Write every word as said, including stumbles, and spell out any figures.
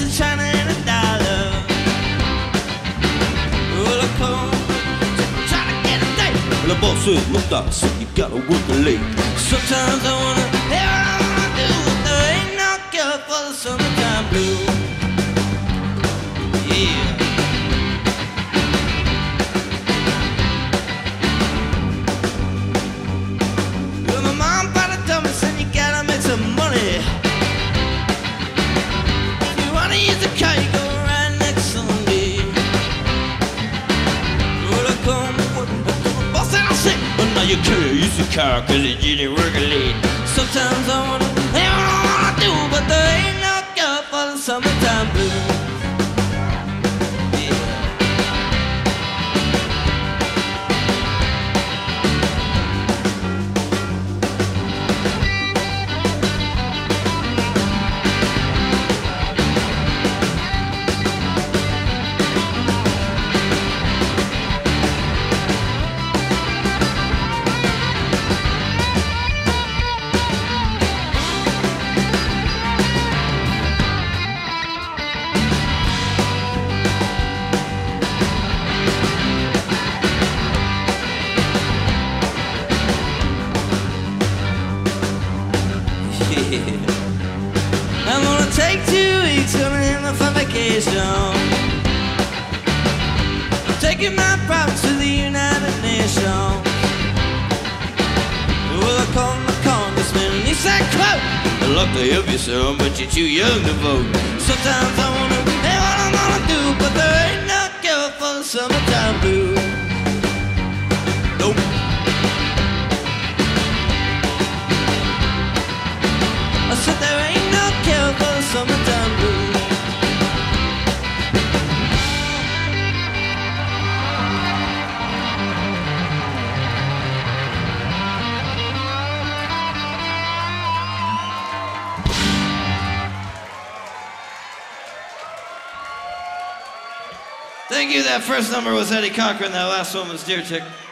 some China and a dollar. Well, I come try to get a date. Well, the boss said, look, doc, so you gotta work late. Sometimes I wanna, hey, what I wanna do, but there ain't no cure for the summertime blues. Yeah. Well, my mom probably told me, son, you gotta make some money. If you wanna use the car, you go right next Sunday. Well, I come, the boss said I'll say, but now you can't use the car cause it didn't work late. Sometimes I wanna, hey, what I wanna do, but there ain't no cure for the summertime blues. I'm gonna take two weeks on him for vacation. I'm taking my problems to the United Nations. Well, I called my congressman and he said, quote, I'd love to help you, son, but you're too young to vote. Sometimes I wanna hey, what I'm gonna do, but there ain't no cure for the summertime blues. Nope. I said there ain't no cure for the summertime blues. Thank you. That first number was Eddie Cochran. That last one was Deer Chick.